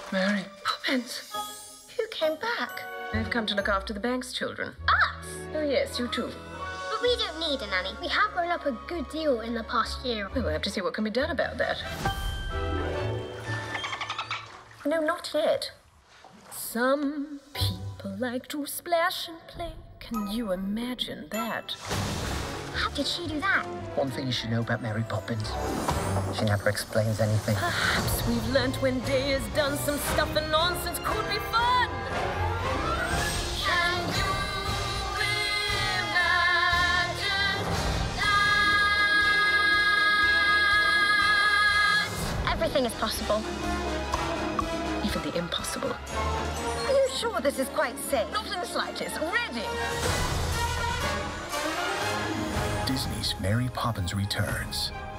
Mary Poppins. Who came back? They've come to look after the Banks children. Us? Oh, yes, you too. But we don't need a nanny. We have grown up a good deal in the past year. We'll have to see what can be done about that. No, not yet. Some people like to splash and play. Can you imagine that? How did she do that? One thing you should know about Mary Poppins. She never explains anything. Perhaps we've learnt when day is done, some stuff and nonsense could be fun. Can you imagine that? Everything is possible. Even the impossible. Are you sure this is quite safe? Not in the slightest. Ready? Disney's Mary Poppins returns.